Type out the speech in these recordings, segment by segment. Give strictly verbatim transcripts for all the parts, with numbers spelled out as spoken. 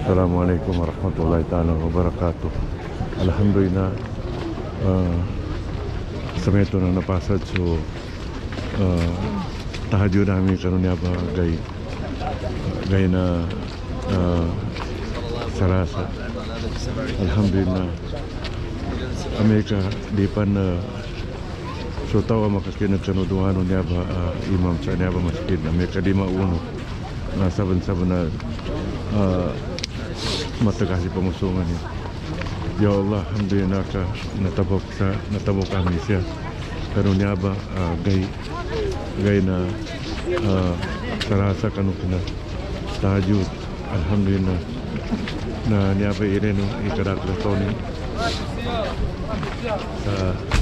Assalamualaikum warahmatullahi taala wabarakatuh. Alhamdulillah, uh, sa ito na napasad so uh, tahajud namin karunya ba gay gay na uh, sarasa. Alhamdulillah, Amerika di pan uh, so tawa makakinag kanuduhan niya ba uh, imam sa niya ba masjid Amerika di mauno na saban-saban na uh, matagasi pamusungan niya. Ya Allah, alhamdulillah ka natabok sa natabok kami siya karunya ba uh, gay gay na uh, sarasa kanu kina tahajud. Alhamdulillah na niya ba ireno ikarakla toni sa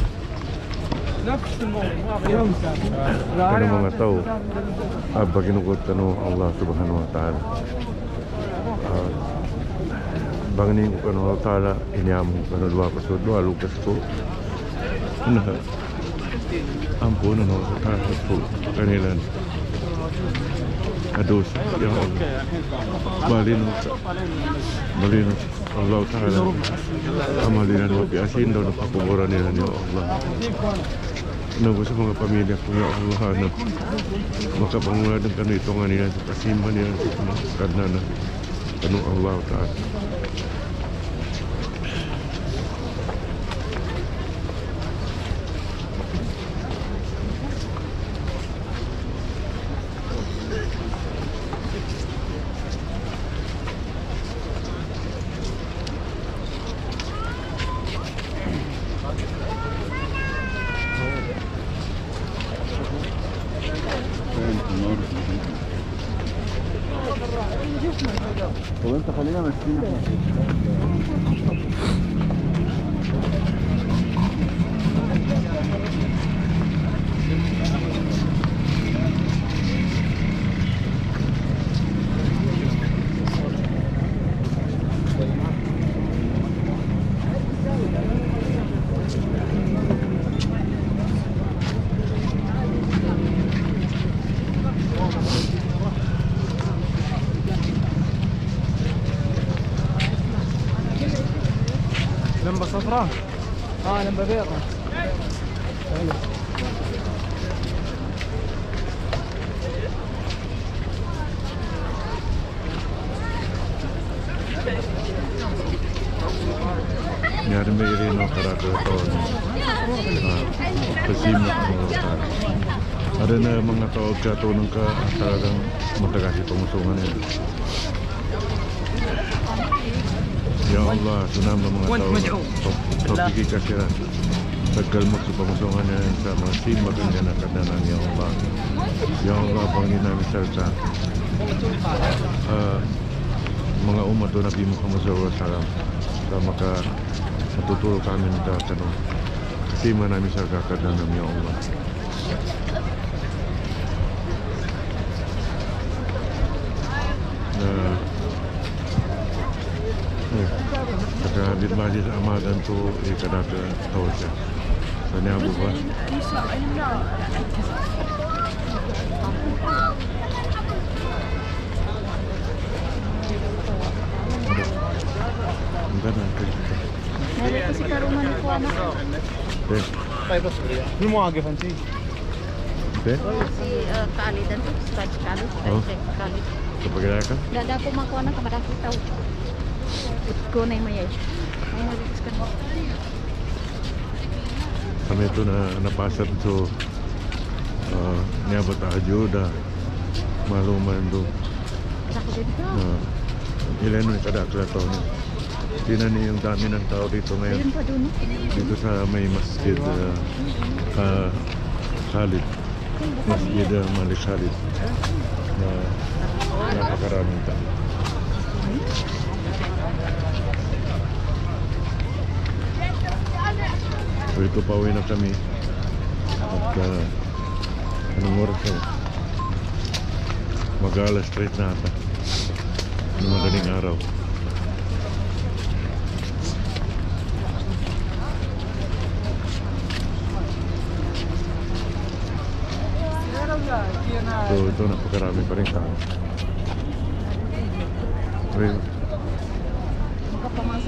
kanu mga tao abba kinukot kanu Allah subhanahu wa ta'ala. uh, Bangning ko kanu Allah ta'ala iniamu kanu dua pasod dua lukas ko na ampun no ta'ala ko kanilan ados ya Allah balin balin Allah ta'ala amalinan wa biasin daw napakuburan nila ya Allah. Nago sa mga pamilya ko ya Allah na makapanguladan kanu itongan nila sa kasimban nila sa kadnana kanu Allah ta'ala. طب انت خلينا ماشيين لمبة صفراء اه لمبة بيضاء. Nyari may no karakter tao ni kasimot mo tayo. Ada na mga tao katunong ka talagang matagasi pamusungan nila. Ya Allah, sunam ng mga tao topiki ka siya tagkalmak sa pamusungan niya sa mga simba kanya na kadanan ya Allah. Ya Allah, Panginoon namin salsa uh, mga umat o Nabi Muhammad sallallahu alaihi wasallam sa maka matutulog kami na tanong kasima namin sa kakadanan ya Allah. Na saka bitmajid amadan tu ikadaka tawasya sanya buba enggak nanti Meron kasi karuman ko anak. deh طيب بس مين مواقف انت؟ deh Si uh, Khalid dan tu Sraj Khalid, Oh. Sraj Khalid. kepagilan ka Dada ko makuha na kamada ko tao. Ko na yung mayay. Ay nagigis ka na. kami itu na napasad so uh, niya ba tahajud maluman do Ako dito. uh, ilan yung kadakla tao niya. Tingnan niyo yung dami ng tao dito ngayon. Ayun pa dun. Dito sa may masjid uh, uh, Khalid. Masjid uh, Malik Khalid. Na napakaraming tao. So ito pauwi na kami. At uh, anong oras na? Mag-alas straight na ata. Ano madaling araw. So ito napakarami pa rin tao. Well,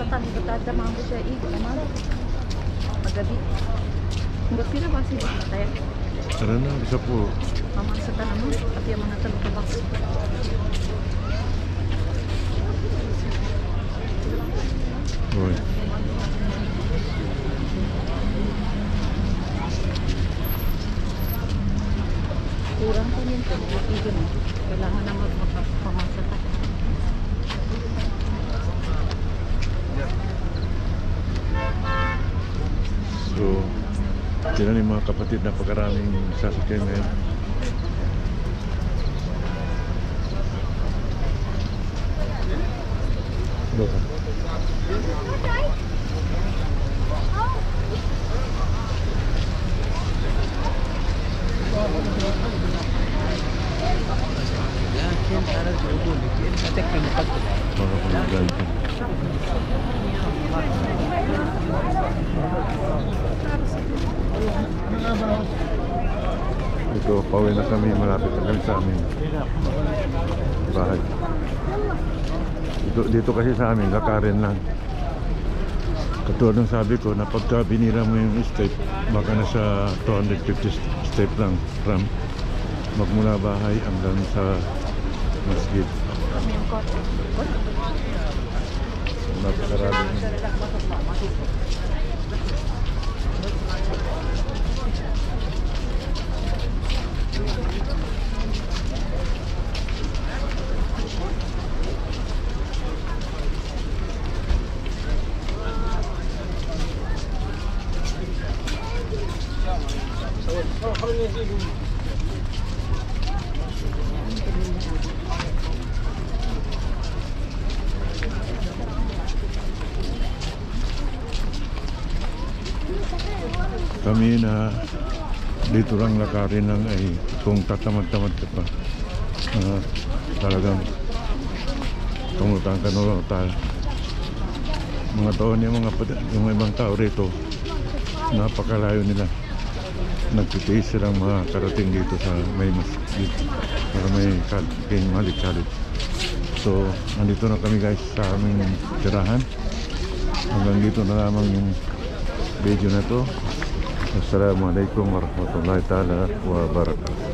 tani berkaca mampu siya igo naman. Paggabi. Hanggang pila ba siya tayo? Tara na, bisa po. Mama sa tanong mo, pati ang mga tanong ko box. Uy. Kurang pa yun. Igo na. Kailangan na magpapamasa tayo. So, sila ni mga kapatid na pagkaraming sasakyan ngayon. Doon. Mga panggantin. Ito, pauwi na kami, malapit na kami sa amin bahay. Ito, dito kasi sa amin, lakarin lang. Katulad ng sabi ko, na pagka binira mo yung step, baka nasa two hundred fifty step lang, ram. Magmula bahay hanggang sa masjid. Kami yung kotse. Napakarami. Kami na dito lang lakarin lang ay kung tatamad-tamad ka pa, uh, talagang tungutang ka nung tayo. Mga taon yung mga yung ibang tao rito, napakalayo nila. Nagtitiis silang mga karating dito sa may masjid para may King Malik Khalid. So, nandito na kami guys sa aming tirahan. Hanggang dito na lamang yung video na to. Assalamualaikum warahmatullahi taala wabarakatuh.